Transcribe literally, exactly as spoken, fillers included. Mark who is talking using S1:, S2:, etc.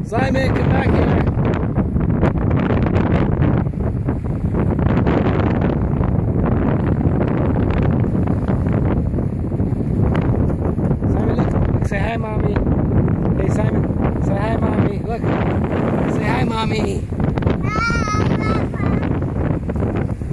S1: Simon, come back here. Simon, look. Say hi, Mommy. Hey, Simon. Say hi, Mommy. Look. Say hi, Mommy.